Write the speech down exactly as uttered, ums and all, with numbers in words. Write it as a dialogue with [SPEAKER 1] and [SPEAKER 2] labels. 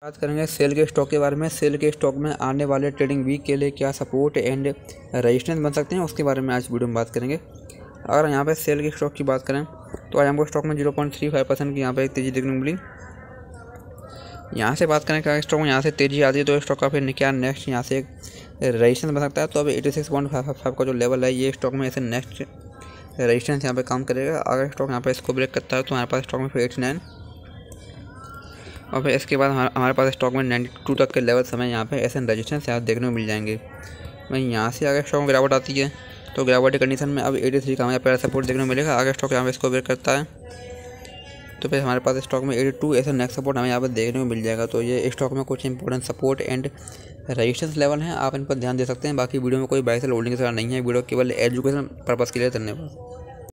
[SPEAKER 1] बात करेंगे सेल के स्टॉक के बारे में। सेल के स्टॉक में आने वाले ट्रेडिंग वीक के लिए क्या सपोर्ट एंड रेजिस्टेंस बन सकते हैं, उसके बारे में आज वीडियो में बात करेंगे। अगर यहाँ पे सेल के स्टॉक की बात करें तो आज हमको स्टॉक में zero point three five percent की यहाँ पे एक तेज़ी देखने को मिली। यहाँ से बात करें क्या स्टॉक में यहाँ से तेज़ी आती है तो स्टॉक का फिर क्या नेक्स्ट यहाँ से एक रेजिस्टेंस बन सकता है। तो अभी eighty six point five five का जो लेवल है ये स्टॉक में ऐसे नेक्स्ट रेजिस्टेंस यहाँ पे काम करेगा। अगर स्टॉक यहाँ पे इसको ब्रेक करता है तो हमारे पास स्टॉक में फिर एटी नाइन और फिर इसके बाद हमारे पास स्टॉक में नाइन्टी टू तक के लेवल समय यहाँ पे ऐसे रजिस्टेंस यहाँ देखने को मिल जाएंगे। वहीं यहाँ से अगर स्टॉक में गिरावट आती है तो गिरावट की कंडीशन में अब एटी थ्री का हमें पहला सपोर्ट देखने को मिलेगा। अगर स्टॉक यहाँ पे इसको ब्रेक करता है तो फिर हमारे पास स्टॉक में एटी टू ऐसा नेक्स्ट सपोर्ट हमें यहाँ पर देखने को मिल जाएगा। तो ये स्टॉक में कुछ important support and resistance level हैं, आप इन पर ध्यान दे सकते हैं। बाकी वीडियो में कोई बाय सेल होल्डिंग की तरह नहीं है, वीडियो केवल एजुकेशन पर्पज़ के लिए। धन्यवाद।